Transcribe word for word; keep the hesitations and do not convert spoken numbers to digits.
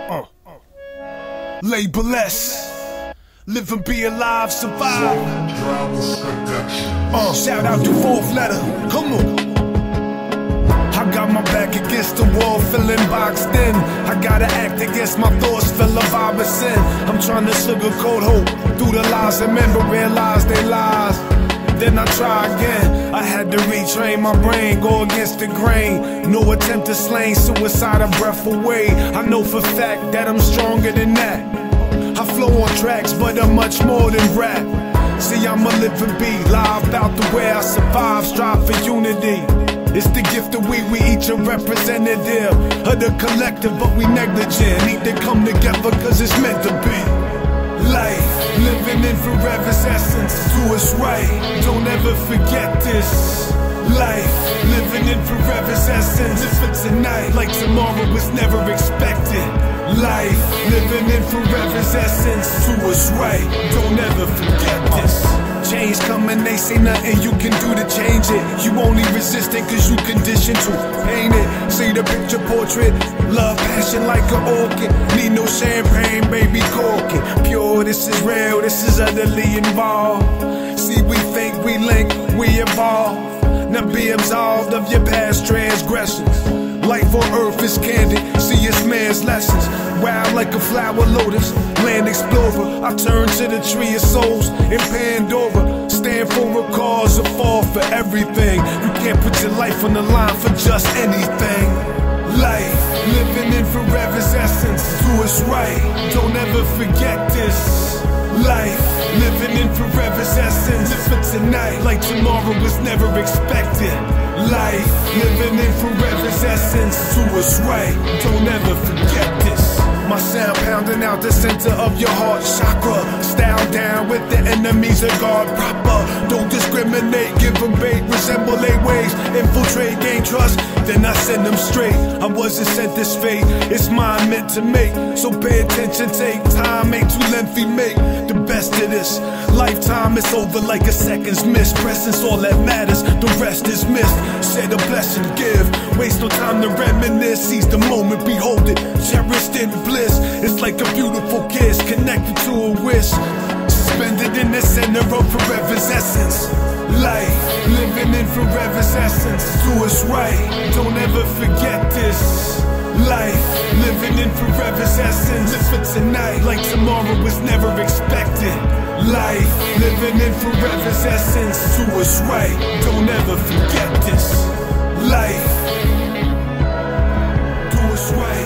Uh. Label S. Live and be alive, survive. Uh, shout out to Fourth Letter. Come on. I got my back against the wall, feeling boxed in. I gotta act against my thoughts, feel a vibe of sin. I'm trying to sugarcoat hope through the lies and men, but realize they lies. Then I try again. I had to retrain my brain, go against the grain. No attempt to slay, suicide a breath away. I know for fact that I'm stronger than that. I flow on tracks, but I'm much more than rap. See, I'm a living beat, live about the way I survive, strive for unity. It's the gift of we, we each a representative of the collective, but we negligent. Need to come together cause it's meant to be. Life, living in forever's essence, do us right, don't ever forget this. Life, living in forever's essence, live for tonight like tomorrow was never expected. Life, living in forever's essence, do us right, don't ever forget this. Change coming, they say nothing you can do to change it. You only resist it cause you conditioned to paint it. See the picture portrait, love passion like an orchid. Need no champagne, baby, cork it. Pure, this is real, this is utterly involved. See, we think we link, we evolve. Now be absolved of your past transgressions. Life on earth is candid, see it's man's lessons. Wild like a flower lotus, land explorer. I turn to the tree of souls in Pandora. Stand for a cause or fall for everything. You can't put your life on the line for just anything. Life, living in forever's essence, do us right, don't ever forget this. Life, living in forever's essence, live for tonight like tomorrow was never expected. Life, living in forever's essence, do us right, don't ever forget this. My sound pounding out the center of your heart chakra. Style down with the enemies of God proper. Don't discriminate, give them bait, resemble their ways. Infiltrate, gain trust, then I send them straight. I wasn't sent this fate, it's mine meant to make. So pay attention, take time, ain't too lengthy, make the best of this. Lifetime is over like a second's missed. Presence all that matters, the rest is missed. Share the blessing, give, waste no time to reminisce. Seize the moment, behold it, cherished in bliss. It's like a beautiful kiss, connected to a wish. Suspended in the center of forever's essence. Life, living in forever's essence, do us right, don't ever forget this. Life, living in forever's essence, live for tonight like tomorrow was never expected. Life, living in forever's essence, do us right, don't ever forget this. Life, do us right.